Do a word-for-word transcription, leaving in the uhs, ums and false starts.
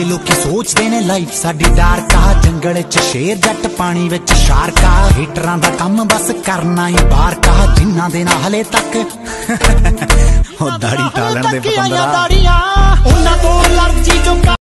ਸਾਰੇ ਲੋਕੀ ਸੋਚਦੇ ਨੇ ਲਾਈਫ ਸਾਡੀ ਡਾਰਕ ਆ, ਜੰਗਲ ਚ ਸ਼ੇਰ ਜੱਟ ਪਾਣੀ ਵਿੱਚ ਸ਼ਾਰਕ ਆ, ਹੀਟਰਾਂ ਦਾ ਕੰਮ ਬਸ ਕਰਨਾ ਹੀ ਬਾਹਰ ਕਾ, ਜਿਨ੍ਹਾਂ ਦੇ ਨਾਲ ਹਲੇ ਤੱਕ ਉਹ ਦਾੜੀ ਟਾਲਣ ਦੇ ਪਤੰਦਰਾ ਉਹਨਾਂ ਤੋਂ ਅਲਰਜੀ ਜੋ